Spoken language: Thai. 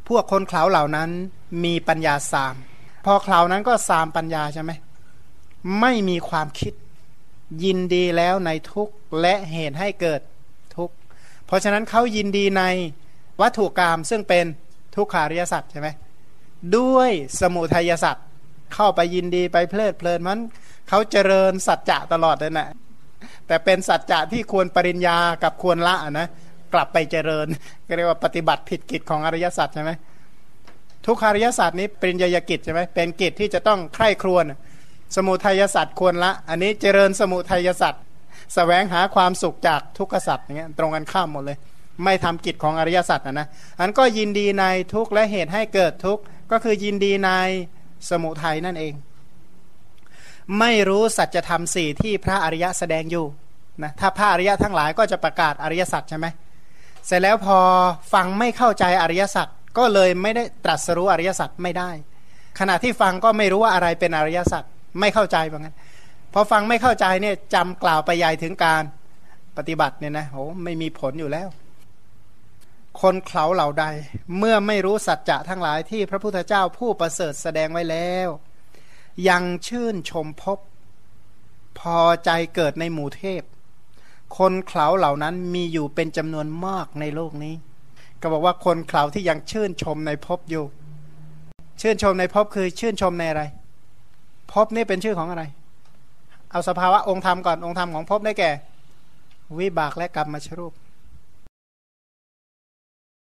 พวกคนเขาเหล่านั้นมีปัญญาสามพอเขานั้นก็สามปัญญาใช่ไหมไม่มีความคิดยินดีแล้วในทุกข์และเหตุให้เกิดทุกข์เพราะฉะนั้นเขายินดีในวัตถุกรรมซึ่งเป็นทุกขาริยสัจใช่ไหมด้วยสมุทัยสัจเข้าไปยินดีไปเพลิดเพลินมันเขาเจริญสัจจะตลอดเลยนะแต่เป็นสัจจะที่ควรปริญญากับควรละนะกลับไปเจริญก็เรียกว่าปฏิบัติผิดกิจของอริยสัจใช่ไหมทุกขาริยสัจนี้ปริญญากิจใช่ไหมเป็นกิจที่จะต้องใคร่ครวญสมุทัยสัจควรละอันนี้เจริญสมุทัยสัจแสวงหาความสุขจากทุกขสัจอย่างเงี้ยตรงกันข้ามหมดเลยไม่ทำกิจของอริยสัจนะอันก็ยินดีในทุกข์และเหตุให้เกิดทุกข์ก็คือยินดีในสมุทัยนั่นเองไม่รู้สัจธรรมสี่ที่พระอริยะแสดงอยู่นะถ้าพระอริยะทั้งหลายก็จะประกาศอริยสัจใช่ไหมเสร็จแล้วพอฟังไม่เข้าใจอริยสัจก็เลยไม่ได้ตรัสรู้อริยสัจไม่ได้ขณะที่ฟังก็ไม่รู้ว่าอะไรเป็นอริยสัจไม่เข้าใจเหมือนกันพอฟังไม่เข้าใจเนี่ยจำกล่าวไปใหญ่ถึงการปฏิบัติเนี่ยนะโหไม่มีผลอยู่แล้วคนเขาเหล่าใดเมื่อไม่รู้สัจจะทั้งหลายที่พระพุทธเจ้าผู้ประเสริฐแสดงไว้แล้วยังชื่นชมพบพอใจเกิดในหมู่เทพคนเขาเหล่านั้นมีอยู่เป็นจำนวนมากในโลกนี้ก็บอกว่าคนเขาที่ยังชื่นชมในภพอยู่ชื่นชมในภพคือชื่นชมในอะไรภพนี่เป็นชื่อของอะไรเอาสภาวะองค์ธรรมก่อนองค์ธรรมของภพได้แก่วิบากและกรรมมชรูป